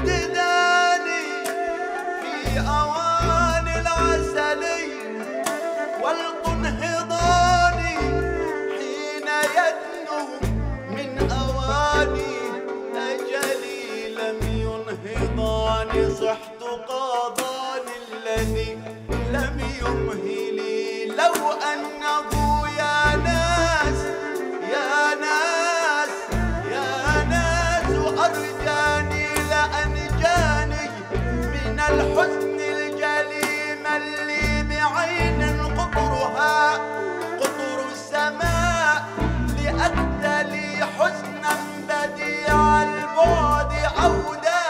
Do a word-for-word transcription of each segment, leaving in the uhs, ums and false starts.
ابتداني في أواني العسلي والانهضاني حين يدنو من أواني أجلي لم ينهضاني صحت قاضاني الذي لم يمهلي لو أنه يا ناس يا ناس يا ناس أرجاني لأنجاني من الحزن الجليم اللي بعين قطرها قطر السماء لأبتلي حزنا بديع البعد عودا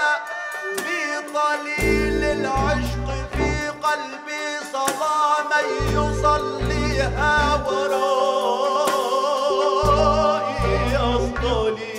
بطليل العشق في قلبي صلاة من يصليها ورائي أصطلي.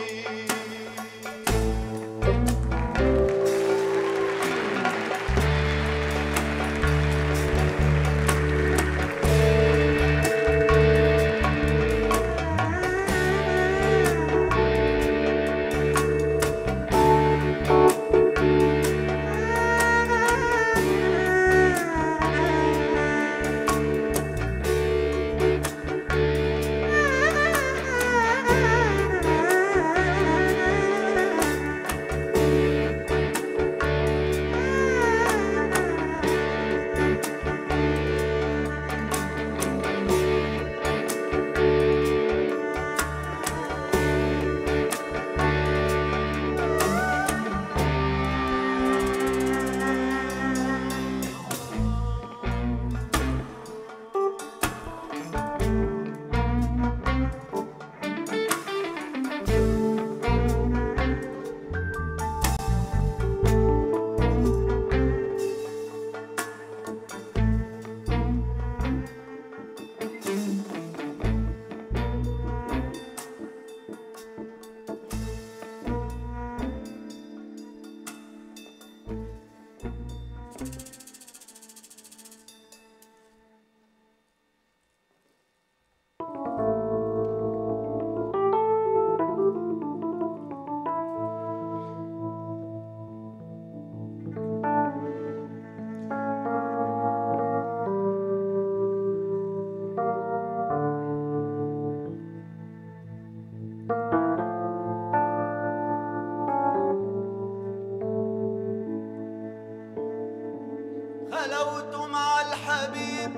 خلوت مع الحبيب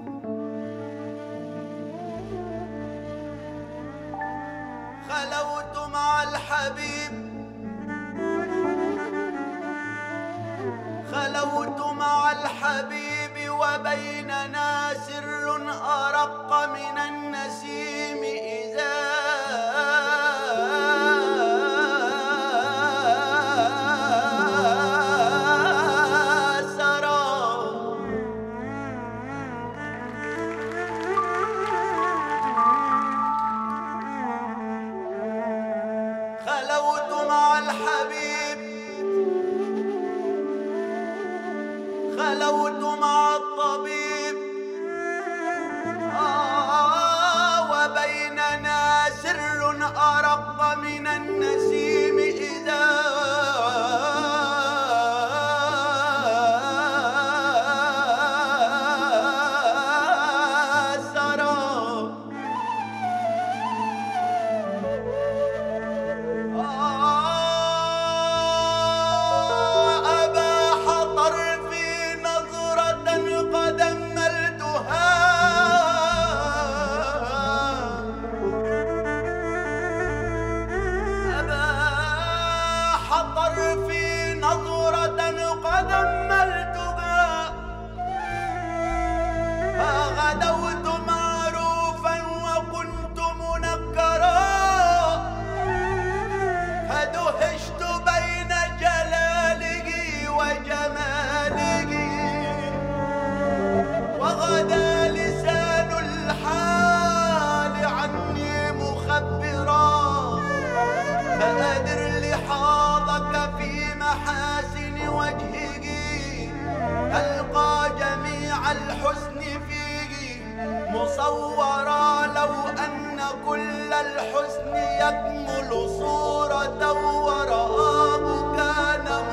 خلوت مع الحبيب خلوت مع الحبيب وبيننا سر أرق من النسيم إذا خلوت مع الحبيب خلوت مع الطبيب آه وبيننا سر أرق من النسيم إذا غدوت معروفا وكنت منكرا فدهشت بين جلاله وجماله وغدا لسان الحال عني مخبرا فأدر لحاظك في محاسن وجهه ألقى جميع الحسن فيه مصورا لو أن كل الحسن يكمل صورة ورآه كان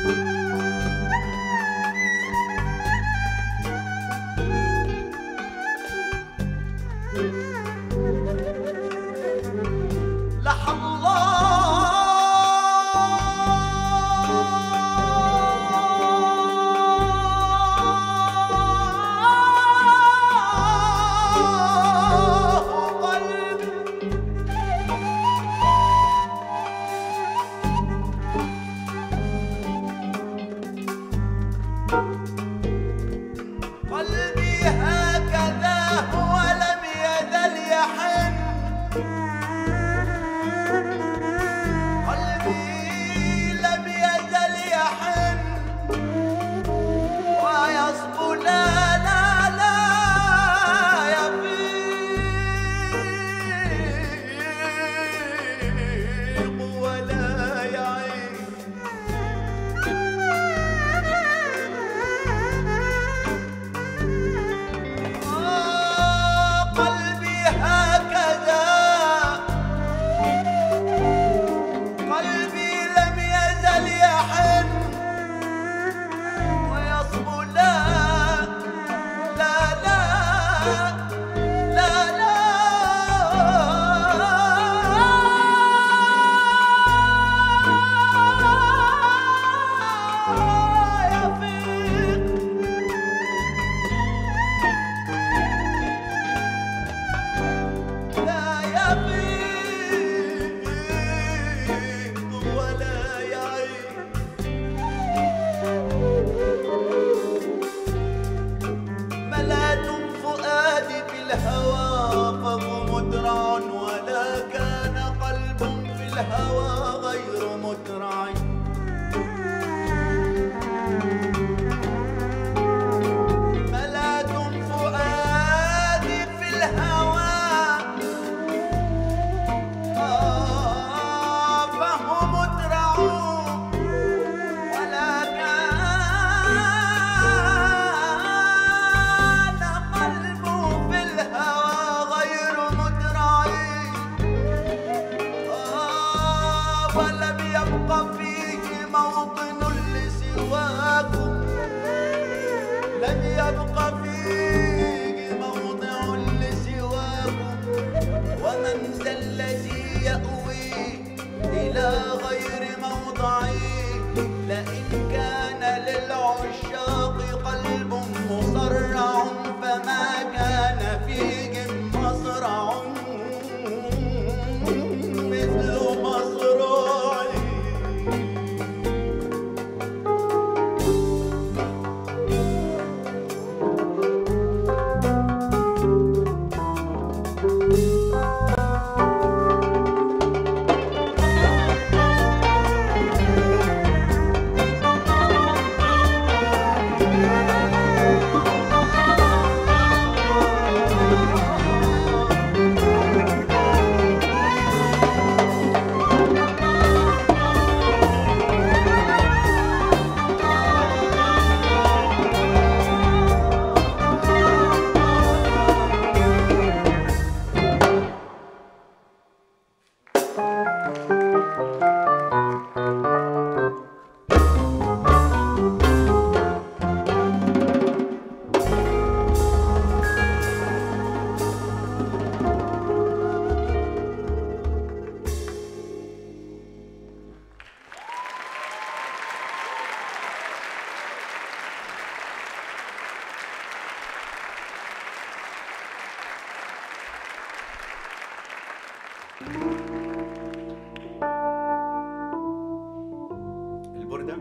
البردة.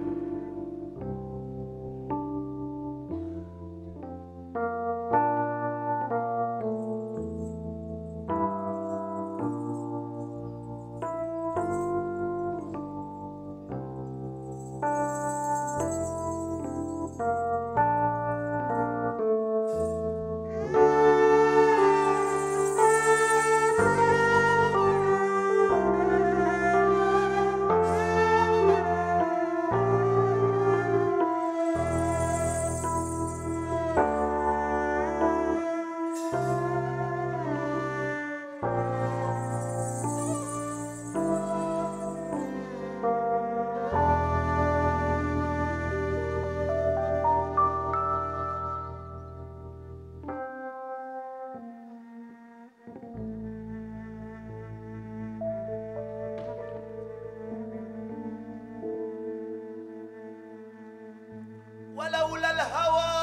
ولولا الهوى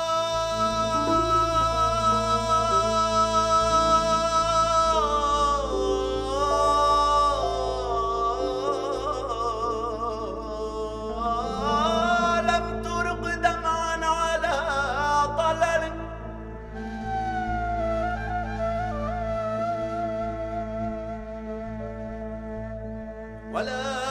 لم ترق دمعا على طلل ولا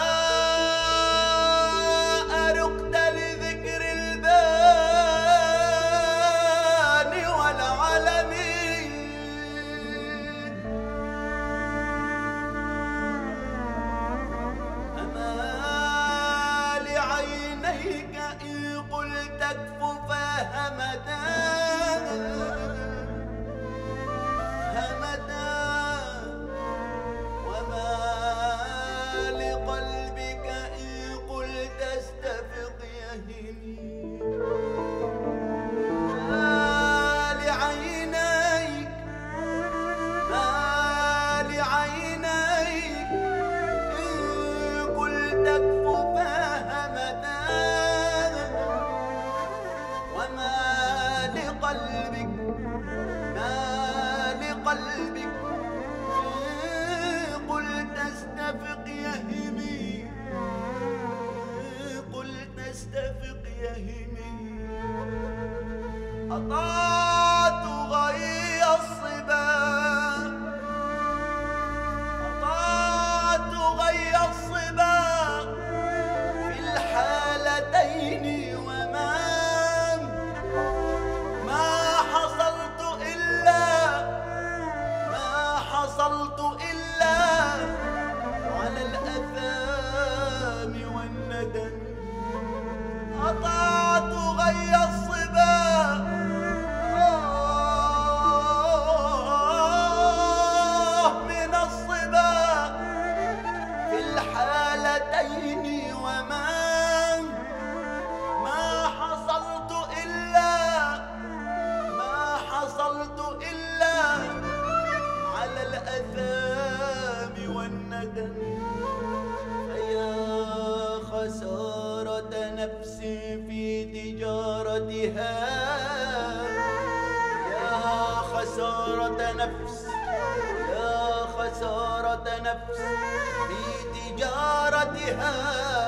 أطعت غي الصبا أطعت غي الصبا في الحالتين وما ما حصلت إلا ما حصلت إلا على الأثام والندم أطعت غي الصبا وما ما حصلت إلا ما حصلت إلا على الأثام والندم فيا خسارة نفسي في تجارتها يا خسارة نفس يا خسارة نفس في تجارتها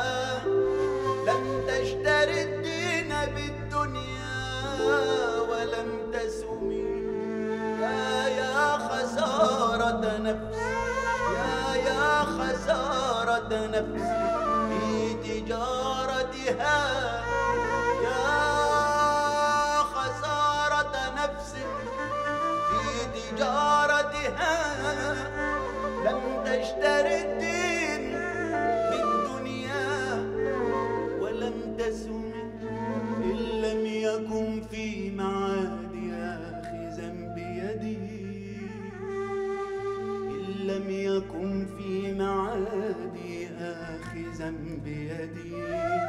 لم تشتري الدين بالدنيا ولم تسمي يا يا خسارة نفس يا يا خسارة نفس في تجارتها يا خسارة نفس في تجارتها لم تشتري الدين بالدنيا ولم تسم إن لم يكن في معادي آخذا بيدي إن لم يكن في معادي آخذا بيدي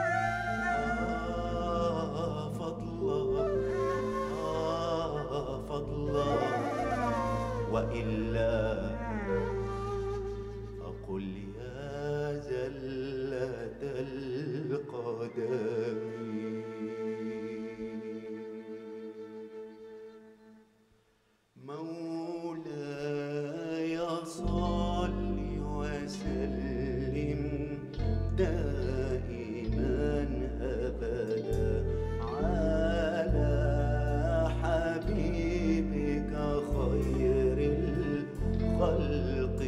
آه فضلا آه فضلا وإلا فقل يا زلة القدم مولاي صل وسلم دائما أبدا على حبيبك خير الخلق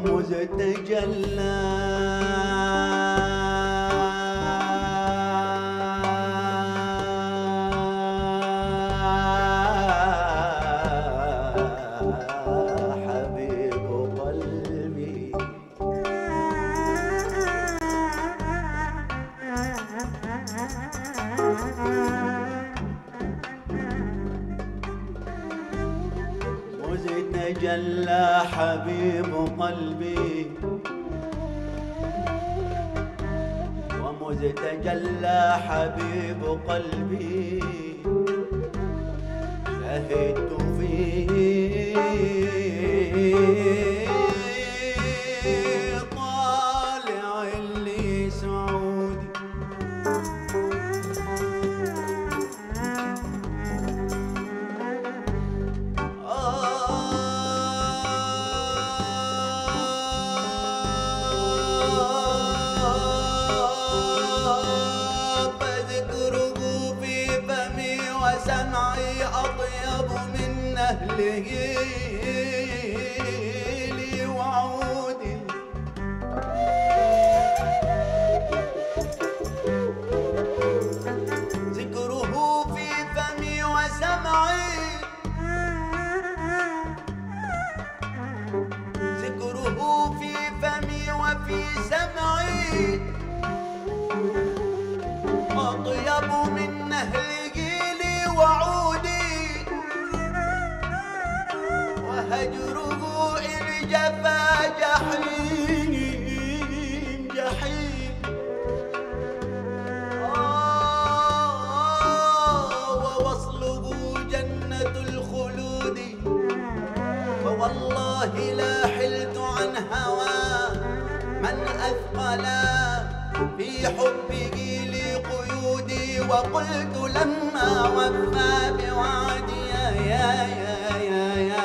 ومزتجلى حبيب قلبي مزتجلى حبيب قلبي ومزتجلى حبيب قلبي شهدت فيه طالع اللي سعودي أهله لي وعودي ذكره في فمي وسمعي ذكره في فمي وفي سمعي أطيب من أهله لي وعودي هجره إن جفا جحيم جحيم آه ووصله جنة الخلود فوالله لا حلت عن هوى من أثقلا في حبه لي قيودي وقلت لما وفى بوعدي يا يا يا يا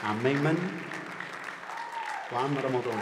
عم ميمن وعم رمضان.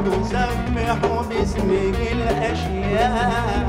تسبح باسمك الأشياء.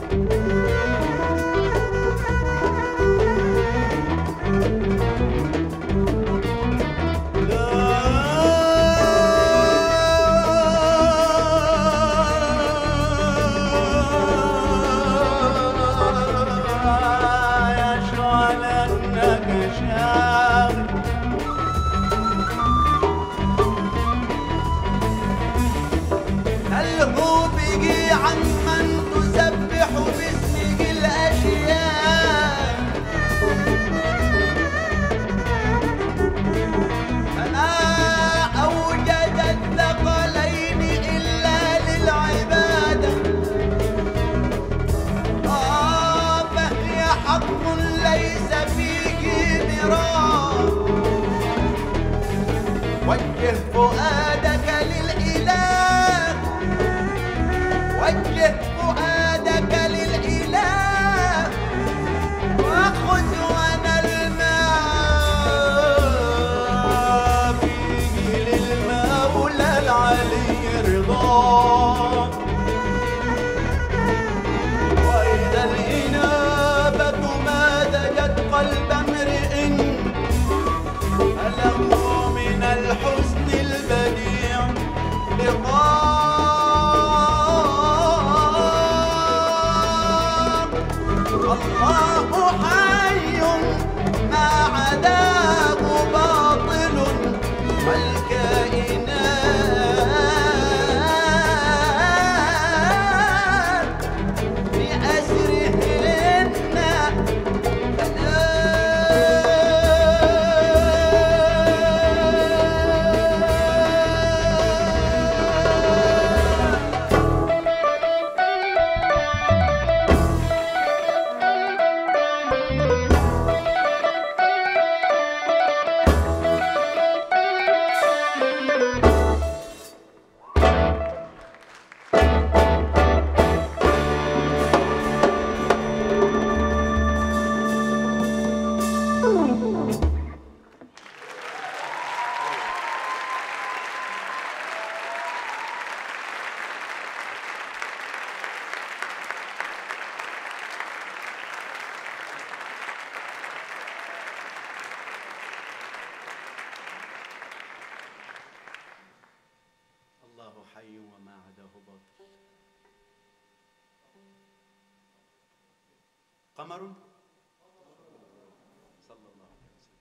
وجه فؤادك للإله، وجه فؤادك للإله، وخذ ونل ما فيه للمولى العلي رضاه. وإذا الإنابة مازجت قلب امرئ له من الحسن البديع لقاء. الله حي ما عداه باطل والكائنات بأسرهن حي وما عداه باطل. قمر صلى الله عليه وسلم.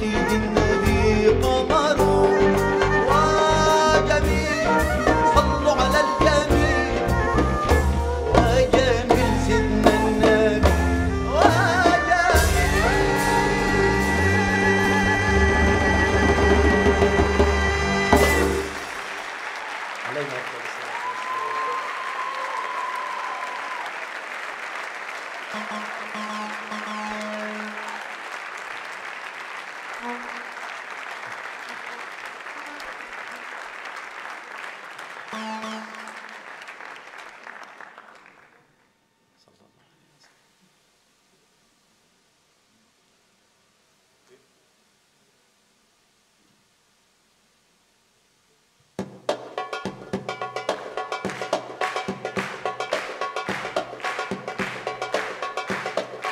سيدي النبي قمر وجميل، صلوا على الجميل وجميل سيدنا النبي وجميل. علينا أفضل الصلاة والسلام.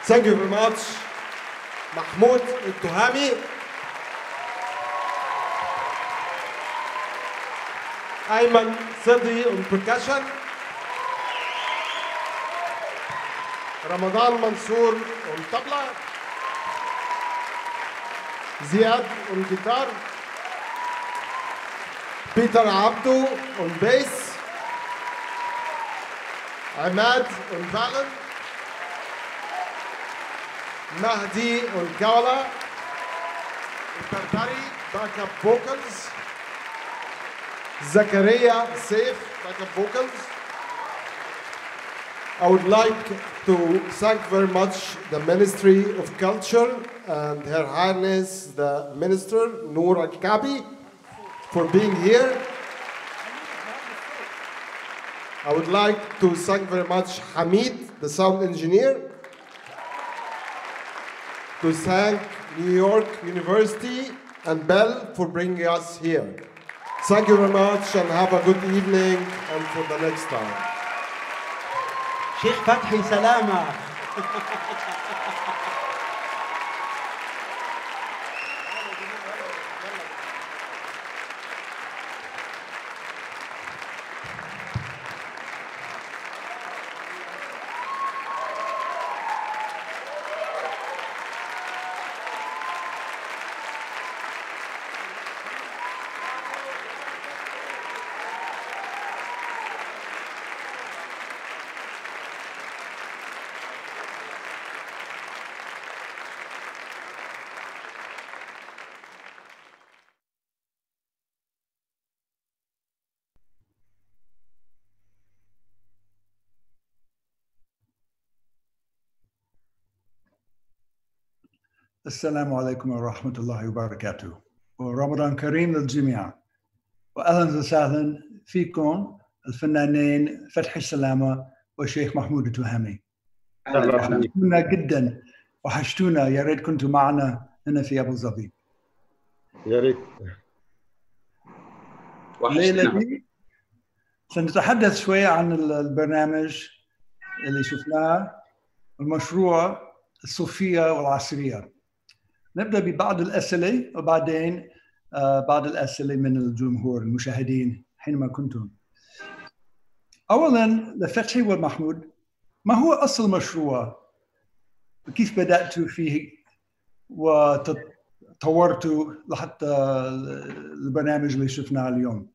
Thank you very much, Mahmoud Tohamy. Ayman Sadi on percussion. Ramadan Mansour on tabla. Ziad on guitar. Peter Abdu on bass. Ahmad on violin. Mahdi on Kaula. Tantari backup vocals. Zakaria Saif backup vocals. I would like to thank very much the Ministry of Culture and Her Highness the Minister Noor Al-Kabi for being here. I would like to thank very much Hamid, the sound engineer. To thank New York University and Bell for bringing us here. Thank you very much and have a good evening and for the next time. Sheikh Fathy Salama. السلام عليكم ورحمة الله وبركاته ورمضان كريم للجميع وأهلا وسهلا فيكم الفنانين فتحي السلامة والشيخ محمود التوهامي. وحشتونا جدا وحشتونا، يا ريت كنتوا معنا هنا في أبو ظبي. يا ريت. الليلة دي سنتحدث شوية عن البرنامج اللي شفناه، المشروع الصوفية والعصرية. نبدأ ببعض الأسئلة وبعدين بعض الأسئلة من الجمهور المشاهدين حينما كنتم. أولاً لفتحي ومحمود، ما هو أصل المشروع؟ كيف بدأتوا فيه وتطورتوا لحتى البرنامج اللي شفناه اليوم؟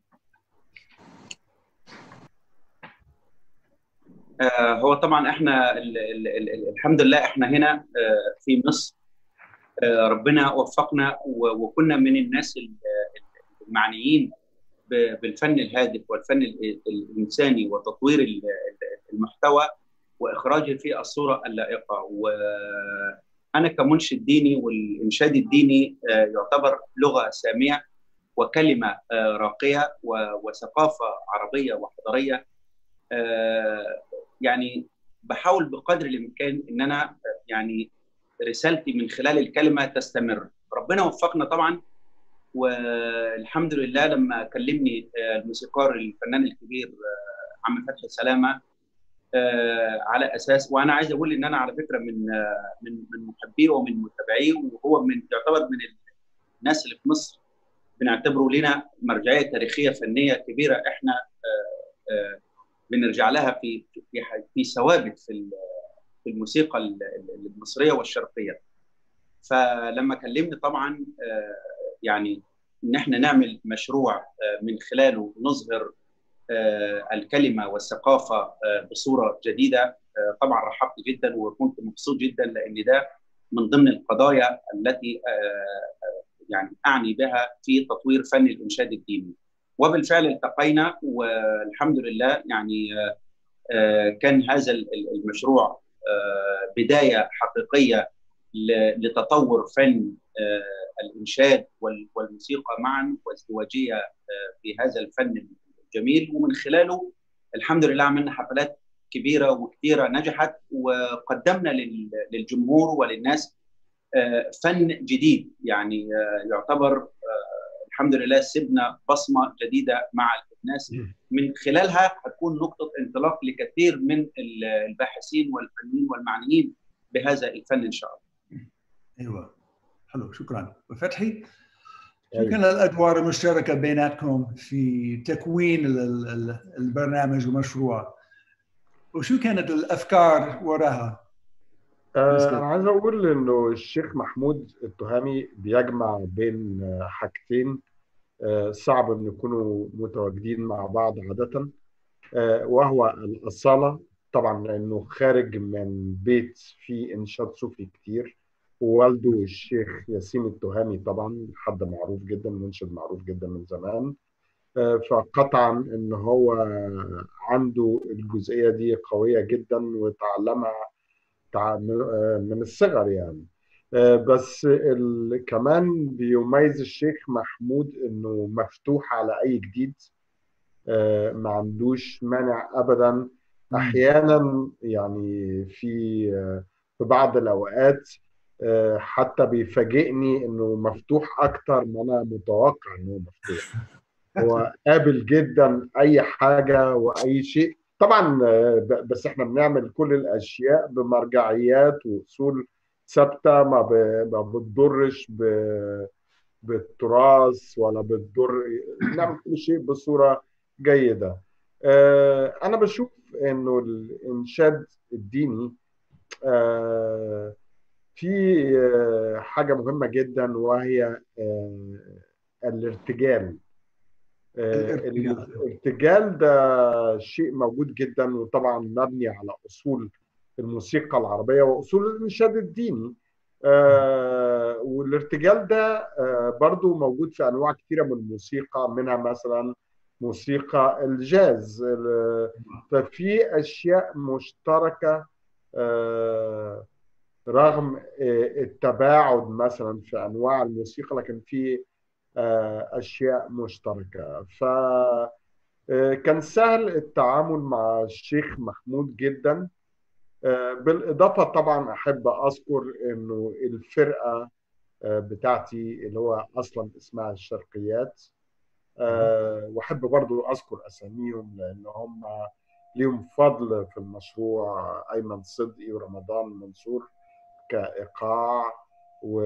هو طبعاً إحنا ال ال ال الحمد لله إحنا هنا في مصر، ربنا وفقنا وكنا من الناس المعنيين بالفن الهادف والفن الإنساني وتطوير المحتوى وإخراجه في الصورة اللائقة. وأنا كمنشد ديني، والإنشاد الديني يعتبر لغة سامية وكلمة راقية وثقافة عربية وحضارية. يعني بحاول بقدر الإمكان إن أنا يعني رسالتي من خلال الكلمة تستمر. ربنا وفقنا طبعا، والحمد لله لما كلمني الموسيقار الفنان الكبير عم فتحي سلامة على اساس، وانا عايز اقول ان انا على فكره من من من محبيه ومن متابعيه، وهو من يعتبر من الناس اللي في مصر بنعتبره لنا مرجعيه تاريخيه فنيه كبيره، احنا بنرجع لها في في في ثوابت في في الموسيقى المصريه والشرقيه. فلما كلمني طبعا يعني ان احنا نعمل مشروع من خلاله نظهر الكلمه والثقافه بصوره جديده، طبعا رحبت جدا وكنت مبسوط جدا، لان ده من ضمن القضايا التي يعني اعني بها في تطوير فن الانشاد الديني. وبالفعل التقينا والحمد لله، يعني كان هذا المشروع بدايه حقيقيه لتطور فن الإنشاد والموسيقى معا وازدواجية في هذا الفن الجميل. ومن خلاله الحمد لله عملنا حفلات كبيرة وكثيرة نجحت، وقدمنا للجمهور وللناس فن جديد، يعني يعتبر الحمد لله سبنا بصمة جديدة مع الناس، من خلالها هتكون نقطة انطلاق لكثير من الباحثين والفنانين والمعنيين بهذا الفن ان شاء الله. ايوه حلو، شكرا. وفتحي، شو كان الادوار المشتركه بيناتكم في تكوين البرنامج والمشروع؟ وشو كانت الافكار وراها؟ آه انا عايز اقول انه الشيخ محمود التهامي بيجمع بين حاجتين آه صعب ان يكونوا متواجدين مع بعض عاده، آه وهو الاصاله طبعا لانه خارج من بيت فيه انشاد صوفي كتير، ووالده الشيخ ياسين التهامي طبعا حد معروف جدا، منشد معروف جدا من زمان، فقطعا ان هو عنده الجزئيه دي قويه جدا وتعلمها من الصغر يعني. بس كمان بيميز الشيخ محمود انه مفتوح على اي جديد، ما عندوش مانع ابدا. احيانا يعني في في بعض الاوقات حتى بيفاجئني انه مفتوح اكتر ما انا متوقع انه مفتوح. هو قابل جدا اي حاجه واي شيء طبعا، بس احنا بنعمل كل الاشياء بمرجعيات واصول ثابته، ما ما بتضرش بالتراث ولا بتضر، نعمل كل شيء بصوره جيده. انا بشوف انه الانشاد الديني في حاجه مهمه جدا وهي الارتجال. الارتجال ده شيء موجود جدا وطبعا مبني على اصول الموسيقى العربيه واصول الانشاد الديني. آه والارتجال ده آه برضو موجود في انواع كثيره من الموسيقى، منها مثلا موسيقى الجاز. ففي اشياء مشتركه آه رغم آه التباعد مثلا في انواع الموسيقى، لكن في أشياء مشتركة. فكان سهل التعامل مع الشيخ محمود جدا. بالإضافة طبعا أحب أذكر أنه الفرقة بتاعتي اللي هو أصلا اسمها الشرقيات، وأحب برضو أذكر أساميهم لأن هم ليهم فضل في المشروع، أيمن صدقي ورمضان منصور كإيقاع، و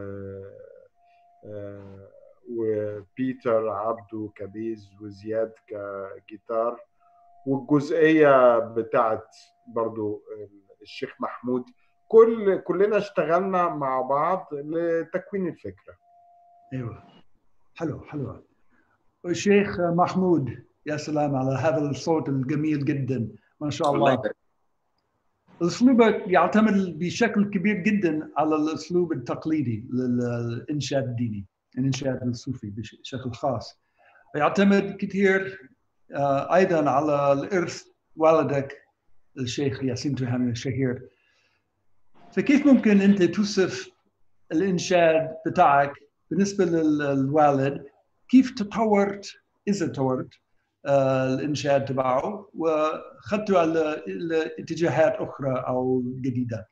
وبيتر عبده كبيز، وزياد كجيتار، والجزئية بتاعت برضو الشيخ محمود. كل كلنا اشتغلنا مع بعض لتكوين الفكرة. ايوه حلو حلو. الشيخ محمود، يا سلام على هذا الصوت الجميل جدا ما شاء الله. الله اسلوبك يعتمد بشكل كبير جدا على الاسلوب التقليدي للانشاد الديني، الانشاد الصوفي بشكل خاص. يعتمد كثير ايضا على الارث والدك الشيخ ياسين التهامي الشهير. فكيف ممكن انت توصف الانشاد بتاعك بالنسبه للوالد؟ كيف تطورت اذا تطورت الانشاد تبعه وخدته على اتجاهات اخرى او جديده؟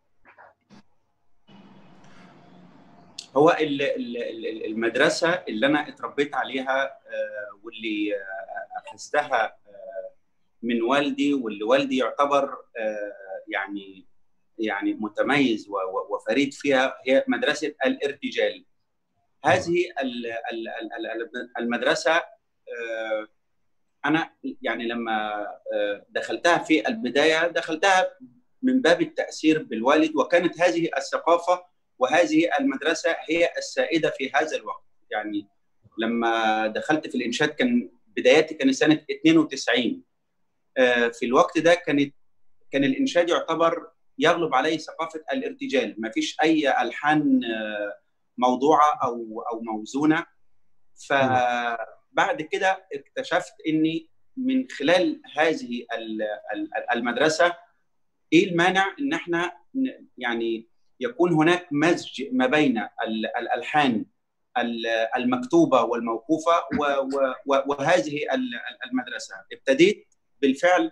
هو المدرسه اللي انا اتربيت عليها واللي اخذتها من والدي، واللي والدي يعتبر يعني يعني متميز وفريد فيها، هي مدرسه الارتجال. هذه المدرسه أنا يعني لما دخلتها في البداية دخلتها من باب التأثير بالوالد، وكانت هذه الثقافة وهذه المدرسة هي السائدة في هذا الوقت. يعني لما دخلت في الإنشاد كان بداياتي كانت سنة اثنين وتسعين. في الوقت ده كانت كان الإنشاد يعتبر يغلب عليه ثقافة الارتجال، ما فيش أي ألحان موضوعة أو أو موزونة. ف بعد كده اكتشفت اني من خلال هذه المدرسه ايه المانع ان احنا يعني يكون هناك مزج ما بين الالحان المكتوبه والموقوفه وهذه المدرسه. ابتديت بالفعل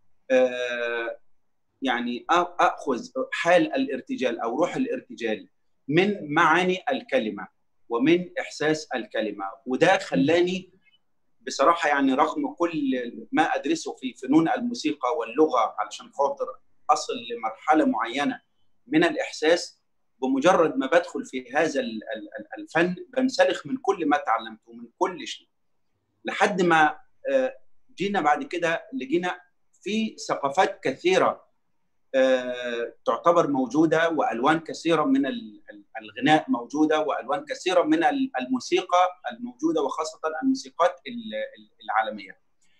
يعني اخذ حال الارتجال او روح الارتجال من معاني الكلمه ومن احساس الكلمه، وده خلاني بصراحه يعني رغم كل ما ادرسه في فنون الموسيقى واللغه علشان خاطر اصل لمرحله معينه من الإحساس. بمجرد ما بدخل في هذا الفن بنسلخ من كل ما تعلمته، من كل شيء، لحد ما جينا بعد كده لقينا في ثقافات كثيرة تعتبر موجودة، وألوان كثيرة من الغناء موجودة، وألوان كثيرة من الموسيقى الموجودة، وخاصة الموسيقات العالمية.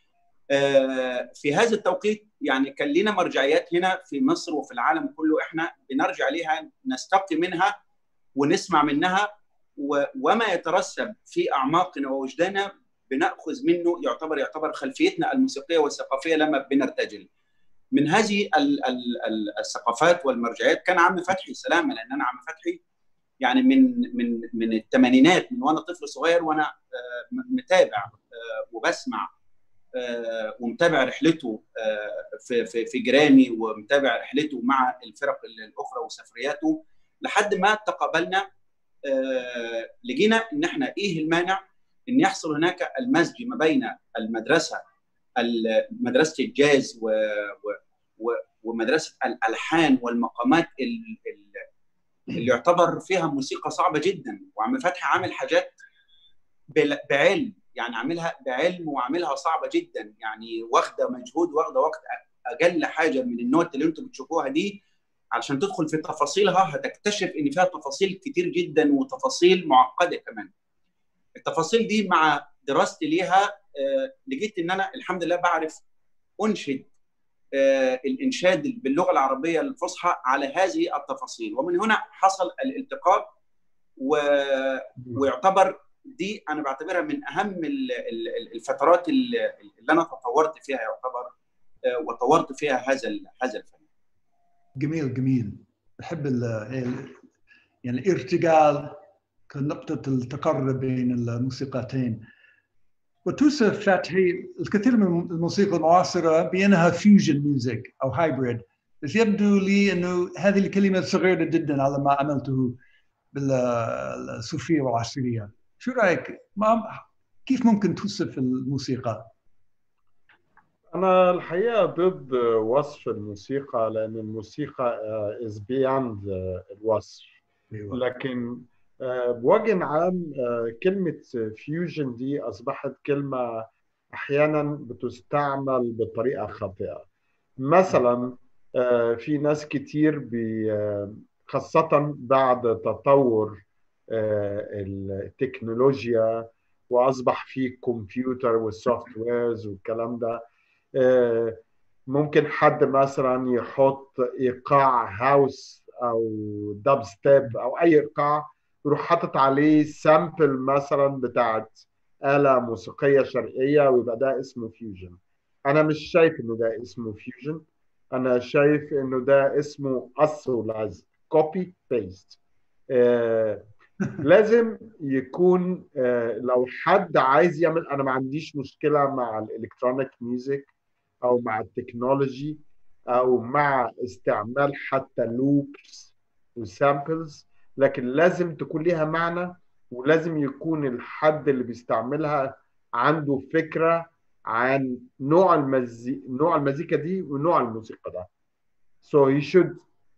في هذا التوقيت يعني كان لنا مرجعيات هنا في مصر وفي العالم كله، احنا بنرجع لها، نستقي منها ونسمع منها، وما يترسب في أعماقنا ووجداننا بنأخذ منه، يعتبر يعتبر خلفيتنا الموسيقية والثقافية لما بنرتجل. من هذه الثقافات والمرجعيات كان عم فتحي سلامة، لأن أنا عم فتحي يعني من من من الثمانينات، من وأنا طفل صغير وأنا متابع وبسمع ومتابع رحلته في في في جرامي، ومتابع رحلته مع الفرق الأخرى وسفرياته، لحد ما تقابلنا لقينا إن إحنا إيه المانع إن يحصل هناك المزج ما بين المدرسة مدرسة الجاز و ومدرسة الألحان والمقامات اللي يعتبر فيها موسيقى صعبة جدا. وعم فتحي عامل حاجات بعلم، يعني عاملها بعلم وعاملها صعبة جدا، يعني واخدة مجهود، واخدة وقت. أقل حاجة من النوت اللي انتم بتشوفوها دي علشان تدخل في تفاصيلها هتكتشف إن فيها تفاصيل كتير جدا وتفاصيل معقدة كمان. التفاصيل دي مع دراستي ليها لقيت إن أنا الحمد لله بعرف أنشد الإنشاد باللغة العربية الفصحى على هذه التفاصيل. ومن هنا حصل الالتقاء، ويعتبر دي أنا بعتبرها من أهم الفترات اللي أنا تطورت فيها، يعتبر وطورت فيها هذا هذا الفن. جميل جميل. بحب يعني الارتجال كنقطة التقرب بين الموسيقتين. وتوصف فتحي الكثير من الموسيقى المعاصرة بأنها فيوجن ميوزك أو هايبريد، بس يبدو لي أنه هذه الكلمة صغيرة جدا على ما عملته بالصوفية والعصرية. شو رأيك؟ ما كيف ممكن توصف الموسيقى؟ أنا الحقيقة ضد وصف الموسيقى، لأن الموسيقى is beyond الوصف. لكن بوجه عام كلمة فيوجن دي أصبحت كلمة أحيانا بتستعمل بطريقة خاطئة. مثلا في ناس كتير خاصة بعد تطور التكنولوجيا وأصبح في كمبيوتر والسوفت ويرز والكلام ده، ممكن حد مثلا يحط إيقاع هاوس أو دب ستيب أو أي إيقاع، يروح حاطط عليه سامبل مثلا بتاعت آلة موسيقية شرقية، ويبقى ده اسمه فيوجن. أنا مش شايف إنه ده اسمه فيوجن، أنا شايف إنه ده اسمه قص ولزق، كوبي بيست. آه لازم يكون آه لو حد عايز يعمل، أنا ما عنديش مشكلة مع الإلكترونيك ميوزك أو مع التكنولوجي أو مع استعمال حتى لوبس وسامبلز، لكن لازم تكون ليها معنى، ولازم يكون الحد اللي بيستعملها عنده فكرة عن نوع المزي... نوع المزيكا دي ونوع الموسيقى ده. So he should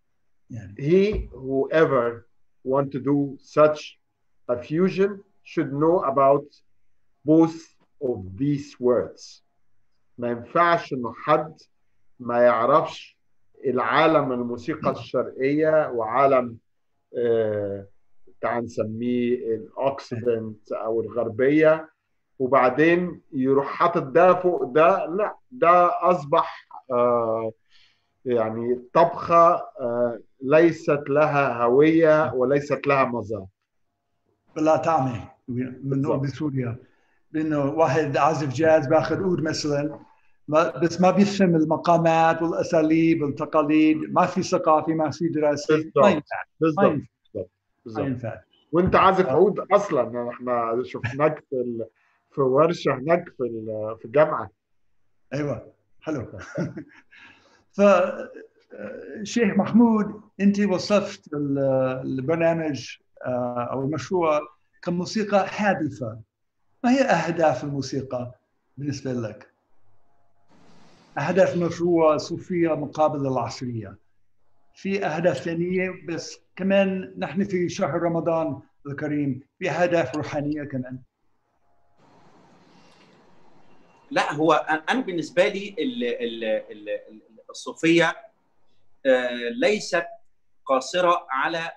he whoever want to do such a fusion should know about both of these words. ما ينفعش انه حد ما يعرفش العالم الموسيقى الشرقية وعالم آه تعال نسميه الاوكسيدنت او الغربية، وبعدين يروح حاطط ده فوق ده. لا، ده اصبح آه يعني طبخة آه ليست لها هوية وليست لها مذاق. بلا طعمة من بسوريا، بانه واحد عازف جاز باخذ عود مثلا بس ما بيفهم المقامات والاساليب والتقاليد، ما في ثقافه، ما في دراسه، ما ينفع. بالضبط بالضبط. ما ينفع. وانت عازف عود اصلا، احنا شفناك في في ورشه هناك في في الجامعه. ايوه حلو. ف شيخ محمود، انت وصفت البرنامج او المشروع كموسيقى هادفه. ما هي اهداف الموسيقى بالنسبه لك؟ أهداف مشروع صوفية مقابل العصرية في أهداف ثانية، بس كمان نحن في شهر رمضان الكريم في أهداف روحانية كمان. لا، هو أنا بالنسبة لي الصوفية ليست قاصرة على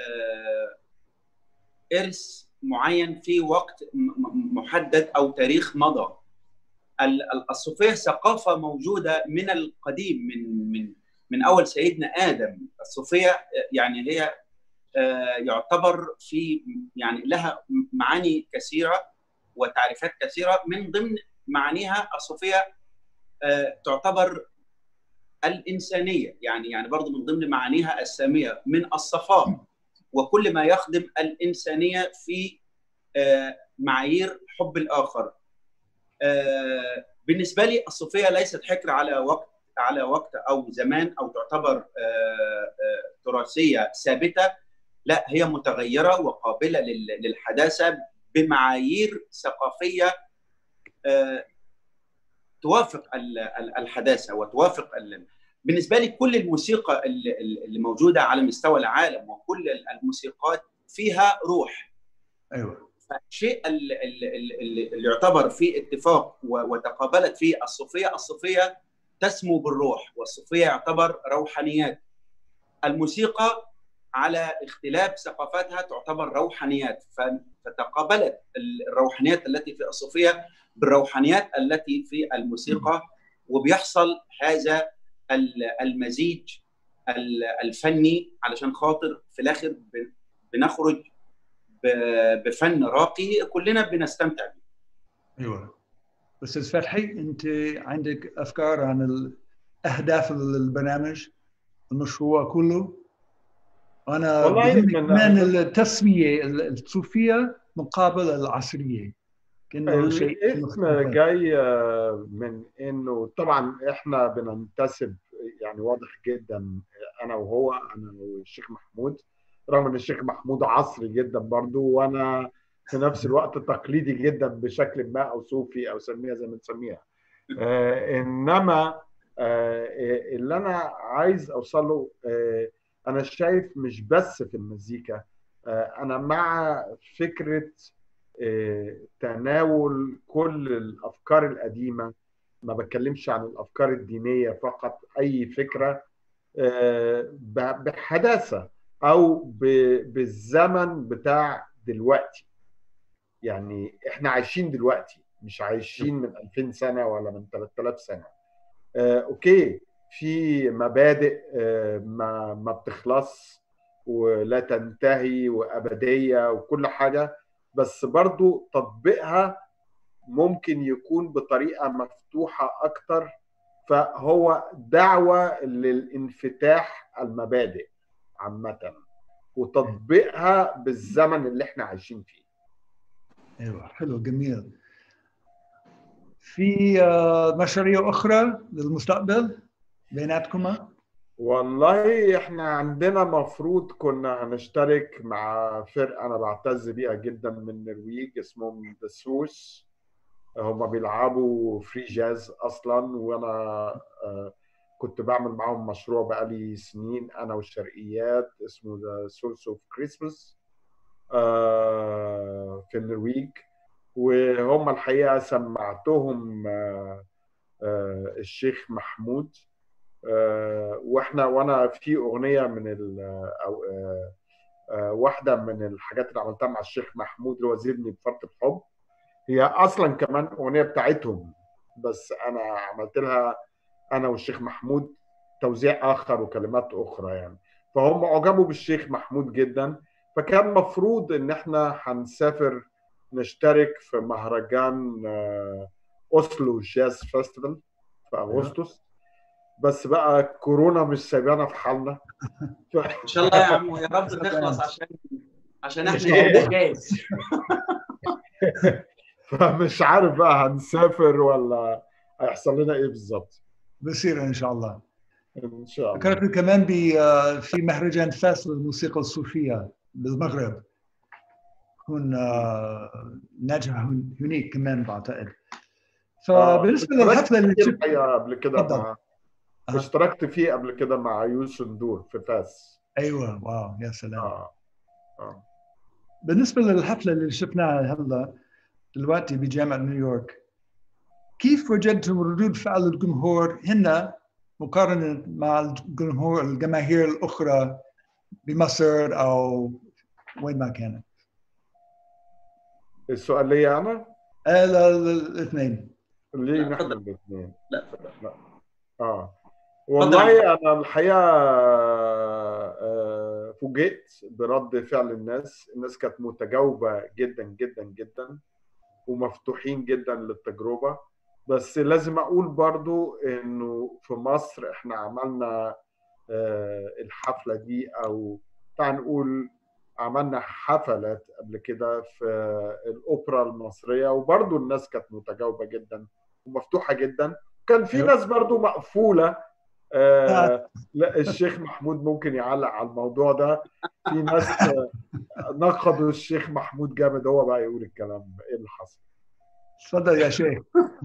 إرث معين في وقت محدد أو تاريخ مضى. الصوفية ثقافة موجودة من القديم، من من من أول سيدنا آدم. الصوفية يعني هي يعتبر في يعني لها معاني كثيرة وتعريفات كثيرة. من ضمن معانيها الصوفية تعتبر الإنسانية، يعني يعني برضو من ضمن معانيها السامية من الصفاء وكل ما يخدم الإنسانية في معايير حب الآخر. بالنسبة لي الصوفية ليست حكر على وقت على وقت أو زمان أو تعتبر تراثية ثابتة، لا، هي متغيرة وقابلة للحداثة بمعايير ثقافية توافق الحداثة وتوافق. بالنسبة لي كل الموسيقى اللي موجودة على مستوى العالم وكل الموسيقات فيها روح. أيوة. فالشيء اللي يعتبر فيه اتفاق وتقابلت فيه الصوفية، الصوفية تسمو بالروح، والصوفية يعتبر روحانيات. الموسيقى على اختلاف ثقافاتها تعتبر روحانيات، فتقابلت الروحانيات التي في الصوفية بالروحانيات التي في الموسيقى، وبيحصل هذا المزيج الفني علشان خاطر في الآخر بنخرج بفن راقي كلنا بنستمتع به. ايوه. استاذ فتحي، انت عندك افكار عن الاهداف البرنامج المشروع كله؟ انا بهمني كمان التسميه الصوفيه مقابل العصريه، كأنه شيء الاسم جاي من انه طبعا احنا بننتسب، يعني واضح جدا انا وهو، انا والشيخ محمود، رغم ان الشيخ محمود عصري جدا برضو وانا في نفس الوقت تقليدي جدا بشكل ما او صوفي او سميها زي ما تسميها. آه انما آه اللي انا عايز اوصله، آه انا شايف مش بس في المزيكا، آه انا مع فكرة آه تناول كل الافكار القديمة. ما بتكلمش عن الافكار الدينية فقط، اي فكرة آه بحداثة او بالزمن بتاع دلوقتي. يعني احنا عايشين دلوقتي، مش عايشين من ألفين سنة ولا من ثلاثة آلاف سنة. آه، اوكي، في مبادئ آه، ما ما بتخلص ولا تنتهي وأبدية وكل حاجة، بس برضو تطبيقها ممكن يكون بطريقة مفتوحة أكتر. فهو دعوة للانفتاح المبادئ عامة وتطبيقها بالزمن اللي احنا عايشين فيه. ايوه، حلو، جميل. في مشاريع اخرى للمستقبل بيناتكما؟ والله احنا عندنا مفروض كنا هنشترك مع فرقه انا بعتز بيها جدا من النرويج، اسمهم ذا سوس. هم بيلعبوا فري جاز اصلا، وانا كنت بعمل معاهم مشروع بقالي سنين انا والشرقيات اسمه ذا سورس اوف كريسماس في النرويج. وهم الحقيقه سمعتهم الشيخ محمود، واحنا وانا في اغنيه من ال او واحده من الحاجات اللي عملتها مع الشيخ محمود اللي هو زيرني بفرط الحب، هي اصلا كمان اغنيه بتاعتهم، بس انا عملت لها انا والشيخ محمود توزيع اخر وكلمات اخرى يعني. فهم اعجبوا بالشيخ محمود جدا، فكان مفروض ان احنا هنسافر نشترك في مهرجان اوسلو جاز فيستيفال في اغسطس. بس بقى كورونا مش سايبانا في حالنا. ف... ان شاء الله يا عم، يا رب تخلص عشان عشان احنا جاهز. فمش عارف بقى هنسافر ولا هيحصل لنا ايه بالظبط. بصير ان شاء الله. ان شاء الله. فكرت كمان في مهرجان فاس للموسيقى الصوفية بالمغرب، يكون ناجح هناك كمان بعتقد. فبالنسبه للحفله اللي شفت قبل كده مع أه. اشتركت فيه قبل كده مع يوسف ندور في فاس. ايوه واو يا سلام. اه اه بالنسبه للحفله اللي شفناها هلا دلوقتي بجامعه نيويورك، كيف وجدتم ردود فعل الجمهور هنا مقارنه مع الجمهور الجماهير الاخرى بمصر او وين ما كانت؟ السؤال ليا انا؟ آه الاثنين. ليه لا نحن تفضل. الاثنين؟ لا تفضل. لا اه تفضل عن والله انا الحقيقه آه، فوجئت برد فعل الناس. الناس كانت متجاوبه جدا جدا جدا ومفتوحين جدا للتجربه. بس لازم اقول برضو انه في مصر احنا عملنا آه، الحفله دي، او تعال نقول عملنا حفلات قبل كده في الاوبرا المصريه، وبرضو الناس كانت متجاوبه جدا ومفتوحه جدا. كان في ناس برضو مقفوله. آه لا، الشيخ محمود ممكن يعلق على الموضوع ده. في ناس آه، نقدوا الشيخ محمود جامد، هو بقى يقول الكلام ايه اللي حصل. تفضل يا شيخ.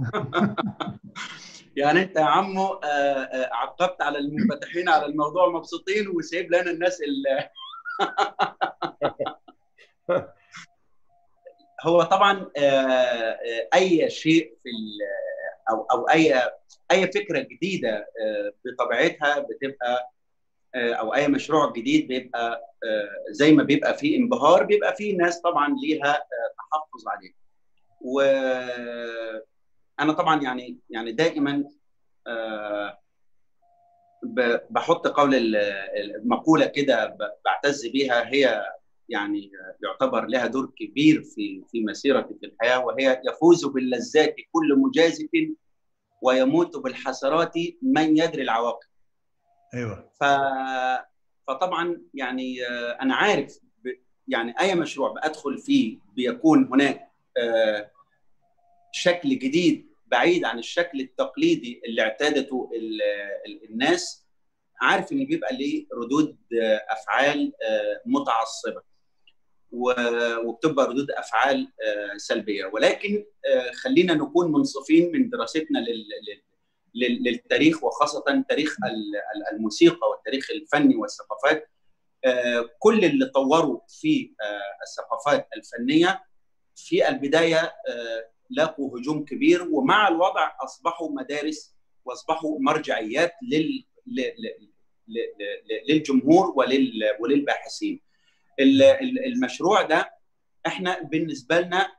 يعني انت يا عمو آه، آه، عقبت على المنفتحين على الموضوع مبسوطين وسايب لنا الناس اللي هو طبعا آه، آه، اي شيء في او او اي اي فكره جديده آه، بطبيعتها بتبقى آه، او اي مشروع جديد بيبقى آه، زي ما بيبقى فيه انبهار بيبقى فيه ناس طبعا ليها آه، تحفظ عليه. وانا طبعا يعني يعني دائما آه، بحط قول المقوله كده بعتز بيها، هي يعني يعتبر لها دور كبير في في مسيرتي في الحياه، وهي يفوز باللذات كل مجازف ويموت بالحسرات من يدري العواقب. ايوه. ف فطبعا يعني انا عارف يعني اي مشروع بدخل فيه بيكون هناك شكل جديد بعيد عن الشكل التقليدي اللي اعتادته الناس، عارف ان بيبقى ليه ردود افعال متعصبه وبتبقى ردود افعال سلبيه. ولكن خلينا نكون منصفين من دراستنا للتاريخ، وخاصه تاريخ الموسيقى والتاريخ الفني والثقافات. كل اللي طوروا في الثقافات الفنيه في البدايه لاقوا هجوم كبير، ومع الوضع اصبحوا مدارس واصبحوا مرجعيات لل للجمهور وللباحثين. المشروع ده احنا بالنسبه لنا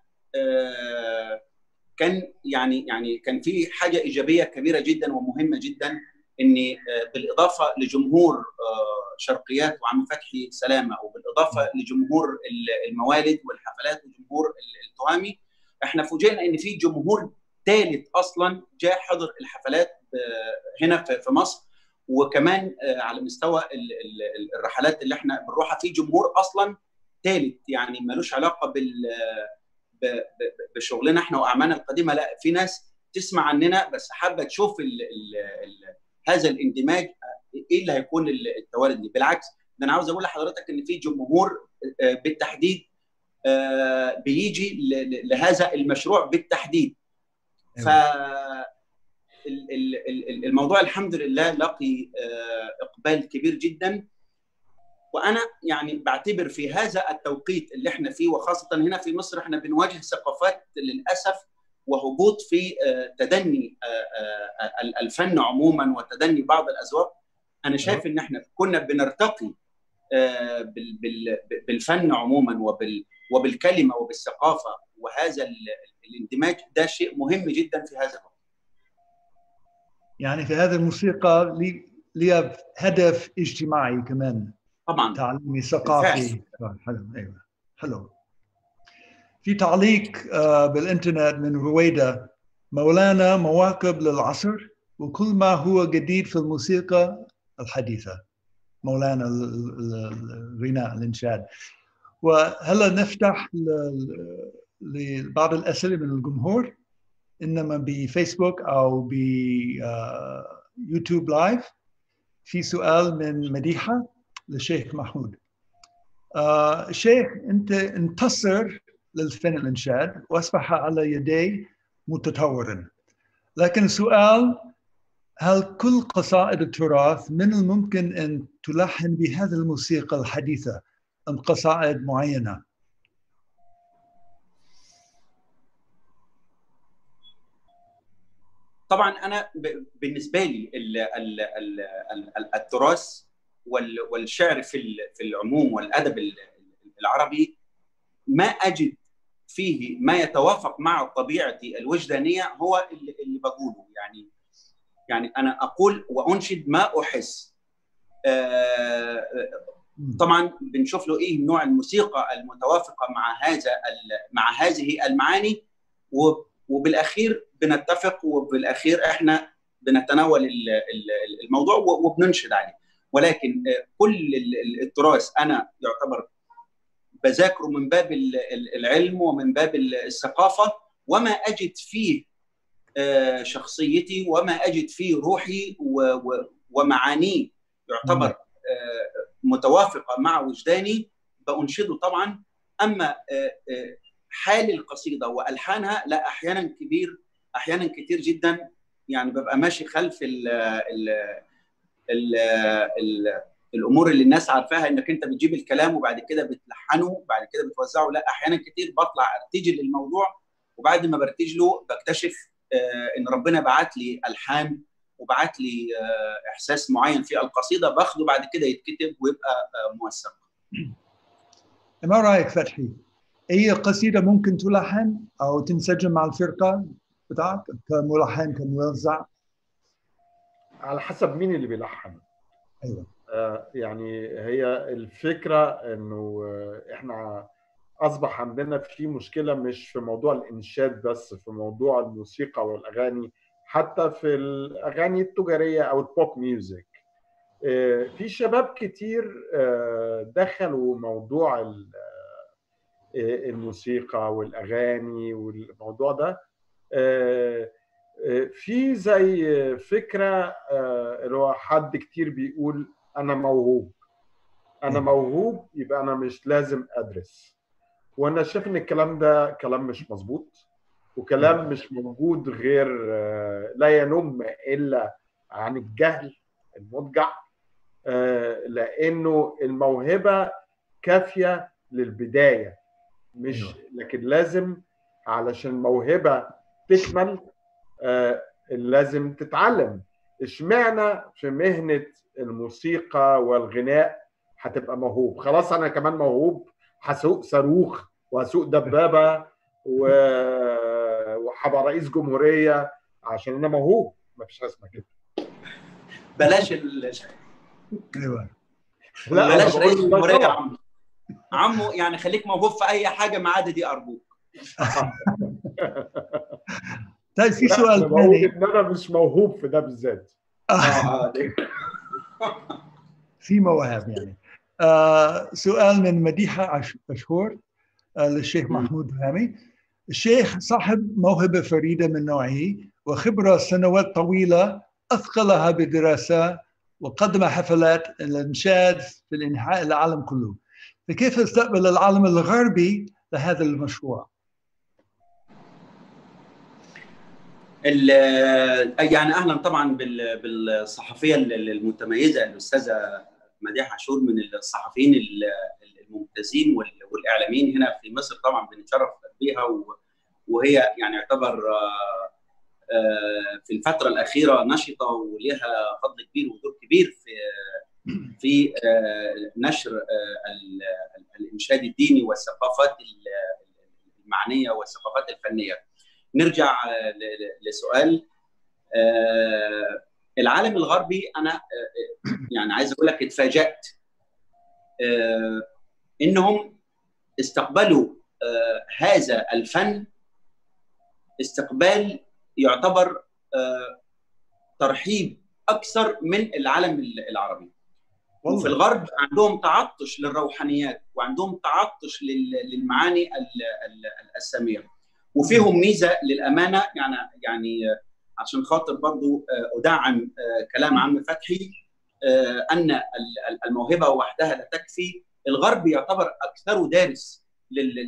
كان يعني يعني كان في حاجه ايجابيه كبيره جدا ومهمه جدا، ان بالاضافه لجمهور شرقيات وعم فتحي سلامه، وبالاضافه لجمهور الموالد والحفلات وجمهور التهامي، احنا فوجئنا ان في جمهور ثالث اصلا جاء حضر الحفلات هنا في مصر. وكمان على مستوى الرحلات اللي احنا بنروحها في جمهور اصلا ثالث، يعني ملوش علاقه بال بشغلنا احنا واعمالنا القديمه، لا في ناس تسمع عننا بس حابه تشوف ال ال ال هذا الاندماج ايه اللي هيكون التوالد دي. بالعكس ده انا عاوز اقول لحضرتك ان في جمهور بالتحديد بيجي لهذا المشروع بالتحديد. ف الموضوع الحمد لله لقي اقبال كبير جدا. وانا يعني بعتبر في هذا التوقيت اللي احنا فيه، وخاصه هنا في مصر، احنا بنواجه ثقافات للاسف وهبوط في تدني الفن عموما وتدني بعض الاذواق. انا شايف ان احنا كنا بنرتقي بالفن عموما وبالكلمه وبالثقافه، وهذا الاندماج ده شيء مهم جدا في هذا الوقت. يعني في هذه الموسيقى ليها هدف اجتماعي كمان، طبعا تعليمي ثقافي. حلو. ايوه حلو. في تعليق بالانترنت من رويدة: مولانا مواكب للعصر وكل ما هو جديد في الموسيقى الحديثة. مولانا الغناء الانشاد. وهلا نفتح لبعض الاسئله من الجمهور، انما بفيسبوك او بيوتيوب لايف. في سؤال من مديحه للشيخ محمود. آه شيخ، انت انتصر للفن الانشاد واصبح على يدي متطورا، لكن السؤال: هل كل قصائد التراث من الممكن أن تلحن بهذه الموسيقى الحديثة أم قصائد معينة؟ طبعا أنا بالنسبة لي التراث والشعر في العموم والأدب العربي ما أجد فيه ما يتوافق مع طبيعتي الوجدانية هو اللي بقوله. يعني يعني أنا أقول وأنشد ما أحس. طبعا بنشوف له إيه نوع الموسيقى المتوافقة مع هذا مع هذه المعاني، وبالأخير بنتفق، وبالأخير إحنا بنتناول الموضوع وبننشد عليه. ولكن كل التراث أنا يعتبر بذاكره من باب العلم ومن باب الثقافة، وما أجد فيه شخصيتي وما أجد فيه روحي ومعانيه يعتبر متوافقة مع وجداني بأنشده طبعا. أما حال القصيدة وألحانها لا، أحيانا كبير أحيانا كتير جدا يعني ببقى ماشي خلف ال ال ال ال الامور اللي الناس عارفاها، انك انت بتجيب الكلام وبعد كده بتلحنه وبعد كده بتوزعه. لا، احيانا كتير بطلع ارتجل للموضوع، وبعد ما برتجله له بكتشف ان ربنا بعت لي الحان وبعت لي احساس معين في القصيده، باخده بعد كده يتكتب ويبقى موثق. ما رايك فتحي؟ اي قصيده ممكن تلحن او تنسجم مع الفرقه بتاعك كملحن كموزع؟ على حسب مين اللي بيلحن. ايوه. آه يعني هي الفكره انه احنا اصبح عندنا في مشكله مش في موضوع الانشاد بس، في موضوع الموسيقى والاغاني، حتى في الاغاني التجاريه او البوب ميوزك. آه في شباب كتير آه دخلوا موضوع الموسيقى والاغاني والموضوع ده. آه في زي فكره اللي هو حد كتير بيقول انا موهوب، انا موهوب يبقى انا مش لازم ادرس. وانا شايف ان الكلام ده كلام مش مظبوط، وكلام مش موجود غير لا ينم الا عن الجهل المضجع. لانه الموهبه كافيه للبدايه، مش لكن لازم علشان الموهبه تكمل آه لازم تتعلم. اشمعنى في مهنه الموسيقى والغناء هتبقى موهوب؟ خلاص انا كمان موهوب، هسوق صاروخ وهسوق دبابه وهبقى رئيس جمهوريه عشان انا موهوب. مفيش حاجه اسمها كده. بلاش ال ايوه لا بلاش رئيس جمهوريه يا عمو. عمو يعني خليك موهوب في اي حاجه ما عدا دي ارجوك. طيب في سؤال ثاني. ان انا مش موهوب في ده بالذات. اه في مواهب يعني. آه سؤال من مديحه اشهور آه للشيخ محمود توهامي. الشيخ صاحب موهبه فريده من نوعه وخبره سنوات طويله اثقلها بدراسه وقدم حفلات الانشاد في انحاء العالم كله. فكيف استقبل العالم الغربي لهذا المشروع؟ يعني اهلا طبعا بالصحفيه المتميزه الاستاذه مديحه عاشور، من الصحفيين الممتازين والاعلاميين هنا في مصر. طبعا بنتشرف بها، وهي يعني يعتبر في الفتره الاخيره نشطه ولها فضل كبير ودور كبير في في نشر الانشاد الديني والثقافات المعنيه والثقافات الفنيه. نرجع لسؤال العالم الغربي. انا يعني عايز اقول لك اتفاجأت انهم استقبلوا هذا الفن استقبال يعتبر ترحيب اكثر من العالم العربي. وفي الغرب عندهم تعطش للروحانيات وعندهم تعطش للمعاني الساميه، وفيهم ميزه للامانه. يعني يعني عشان خاطر برضو ادعم كلام عم فتحي ان الموهبه وحدها لا تكفي. الغرب يعتبر اكثر دارس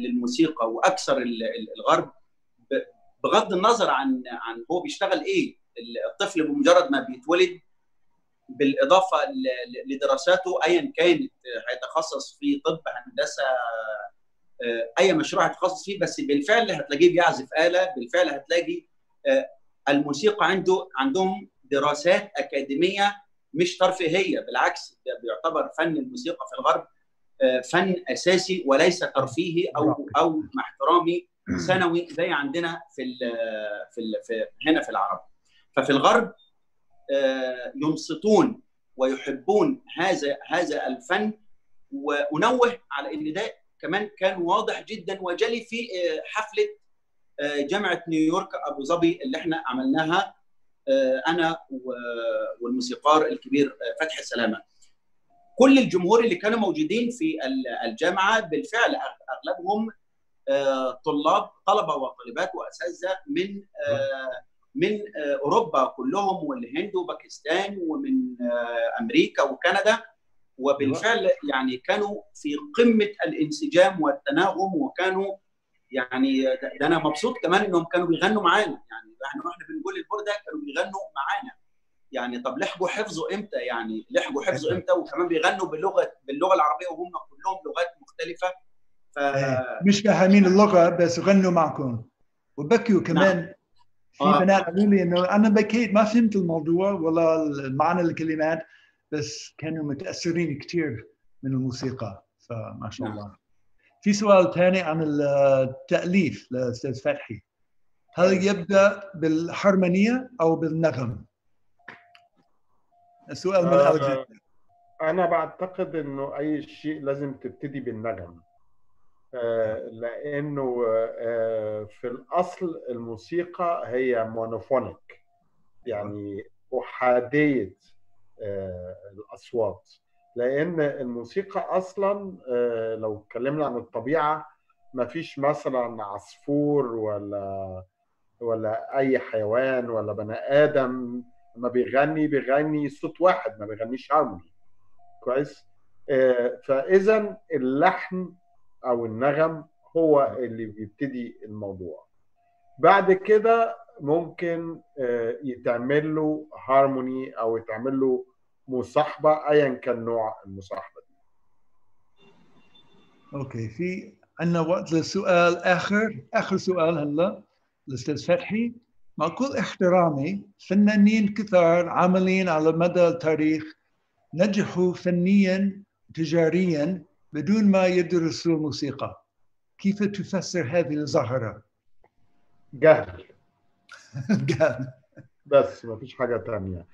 للموسيقى واكثر الغرب بغض النظر عن عن هو بيشتغل ايه. الطفل بمجرد ما بيتولد بالاضافه لدراساته ايا كانت، هيتخصص في طب، هندسه، اي مشروع هيتخصص فيه، بس بالفعل هتلاقيه بيعزف آلة، بالفعل هتلاقي الموسيقى عنده عندهم دراسات اكاديميه مش ترفيهيه، بالعكس ده بيعتبر فن الموسيقى في الغرب فن اساسي وليس ترفيهي او او مع احترامي ثانوي زي عندنا في ال في, ال في هنا في العرب. ففي الغرب ينصتون ويحبون هذا هذا الفن، وانوه على ان ده كمان كان واضح جدا وجلي في حفله جامعه نيويورك ابو ظبي اللي احنا عملناها انا والموسيقار الكبير فتحي سلامه. كل الجمهور اللي كانوا موجودين في الجامعه بالفعل اغلبهم طلاب طلبه وطالبات واساتذه من من اوروبا كلهم، والهند وباكستان ومن امريكا وكندا، وبالفعل يعني كانوا في قمه الانسجام والتناغم، وكانوا يعني ده انا مبسوط كمان انهم كانوا بيغنوا معانا، يعني احنا واحنا بنقول البرده كانوا بيغنوا معانا. يعني طب لحقوا حفظوا امتى؟ يعني لحقوا حفظوا امتى وكمان بيغنوا باللغه باللغه العربيه وهم كلهم لغات مختلفه. ف... مش فاهمين اللغه بس غنوا معكم وبكوا كمان. نعم. في آه. بنات قالوا لي انه انا بكيت ما فهمت الموضوع ولا معنى الكلمات، بس كانوا متاثرين كثير من الموسيقى، فما شاء نعم. الله. في سؤال ثاني عن التاليف لاستاذ فتحي، هل يبدا بالحرمونيه او بالنغم؟ السؤال من آه انا بعتقد انه اي شيء لازم تبتدي بالنغم، آه لانه آه في الاصل الموسيقى هي مونوفونيك، يعني احاديه آه الاصوات، لان الموسيقى اصلا آه لو اتكلمنا عن الطبيعه ما فيش مثلا عصفور ولا ولا اي حيوان ولا بني ادم لما بيغني بيغني صوت واحد، ما بيغنيش هارموني كويس. آه فاذا اللحن او النغم هو اللي بيبتدي الموضوع، بعد كده ممكن آه يتعمل له هارموني او يتعمل له مصاحبه ايا كان نوع المصاحبه دي. اوكي، في عندنا وقت للسؤال اخر اخر سؤال هلا الاستاذ فتحي. مع كل احترامي فنانين كثار عاملين على مدى التاريخ نجحوا فنيا تجاريا بدون ما يدرسوا الموسيقى، كيف تفسر هذه الظاهرة؟ جهل. جهل بس ما فيش حاجة تانية.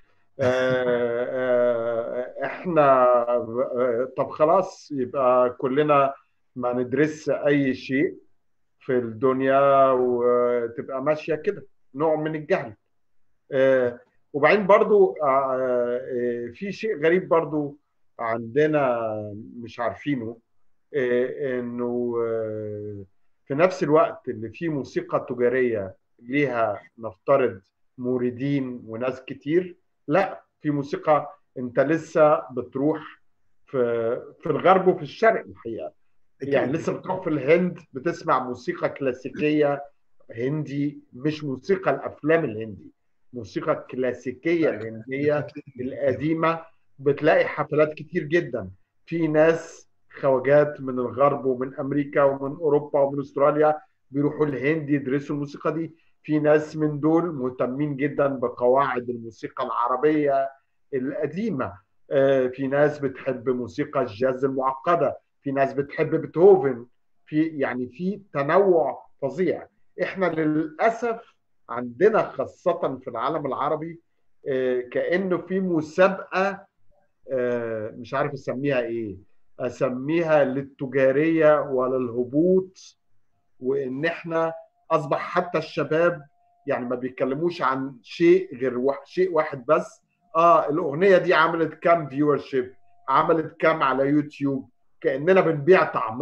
احنا طب خلاص يبقى كلنا ما ندرس اي شيء في الدنيا وتبقى ماشية كده، نوع من الجهل. وبعدين برضو في شيء غريب برضو عندنا مش عارفينه، انه في نفس الوقت اللي فيه موسيقى تجارية ليها نفترض موردين وناس كتير، لا في موسيقى انت لسه بتروح في في الغرب وفي الشرق الحقيقة، يعني لسه بتروح في الهند بتسمع موسيقى كلاسيكية هندي، مش موسيقى الافلام الهندي، موسيقى الكلاسيكيه الهنديه القديمه، بتلاقي حفلات كتير جدا، في ناس خواجات من الغرب ومن امريكا ومن اوروبا ومن استراليا بيروحوا الهند يدرسوا الموسيقى دي، في ناس من دول مهتمين جدا بقواعد الموسيقى العربيه القديمه، في ناس بتحب موسيقى الجاز المعقده، في ناس بتحب بيتهوفن، في يعني في تنوع فظيع. احنا للاسف عندنا خاصه في العالم العربي كانه في مسابقه، مش عارف اسميها ايه، اسميها للتجاريه ولا الهبوط، وان احنا اصبح حتى الشباب يعني ما بيتكلموش عن شيء غير واحد شيء واحد بس، اه الاغنيه دي عملت كام فيور شيب، عملت كام على يوتيوب، كاننا بنبيع طعميه.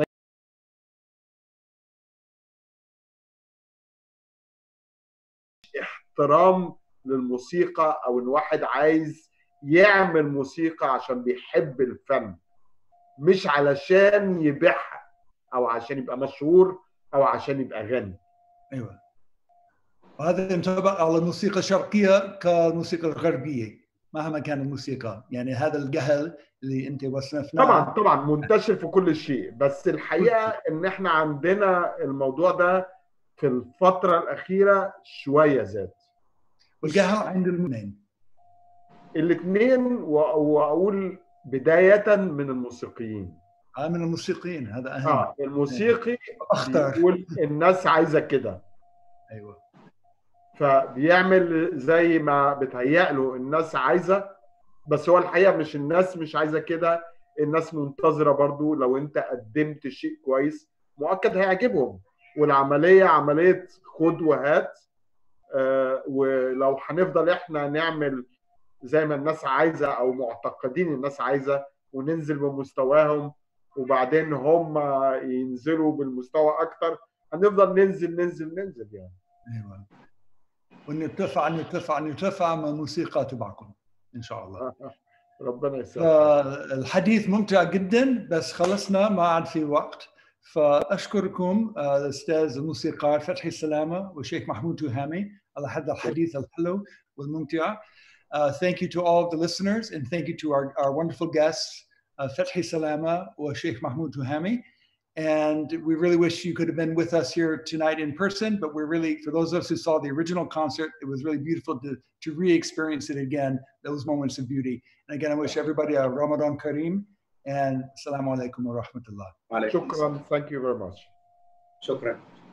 احترام للموسيقى او ان واحد عايز يعمل موسيقى عشان بيحب الفن، مش علشان يبيعها او عشان يبقى مشهور او عشان يبقى غني. ايوه وهذا ينطبق على الموسيقى الشرقية كالموسيقى الغربية مهما كان الموسيقى، يعني هذا الجهل اللي انت وصفناه طبعا طبعا منتشر في كل شيء، بس الحقيقة ان احنا عندنا الموضوع ده في الفترة الأخيرة شوية زاد. والجهل عند الاثنين الاثنين، واقول بداية من الموسيقيين. آه من الموسيقيين، هذا اهم. اه الموسيقي اخطر بيقول الناس عايزة كده، ايوه، فبيعمل زي ما بتهيأ له الناس عايزة، بس هو الحقيقة مش الناس مش عايزة كده، الناس منتظرة برضو. لو انت قدمت شيء كويس مؤكد هيعجبهم، والعملية عملية خد وهات. آه ولو هنفضل احنا نعمل زي ما الناس عايزة او معتقدين الناس عايزة وننزل بمستواهم وبعدين هم ينزلوا بالمستوى اكتر، هنفضل ننزل ننزل ننزل يعني. ايوه، ونرتفع نرتفع نرتفع من الموسيقى تبعكم ان شاء الله. ربنا يسعدك. الحديث ممتع جدا بس خلصنا ما عاد في وقت، فاشكركم الاستاذ الموسيقار فتحي سلامة والشيخ محمود تهامي على هذا الحديث الحلو والممتع. Uh, thank you to all of the listeners, and thank you to our, our wonderful guests, uh, Fathy Salama or Sheikh Mahmoud Tohamy. And we really wish you could have been with us here tonight in person, but we're really, for those of us who saw the original concert, it was really beautiful to, to re-experience it again, those moments of beauty. And again, I wish everybody a Ramadan Kareem, and Assalamu alaikum wa rahmatullah. Shukran, thank you very much. Shukran.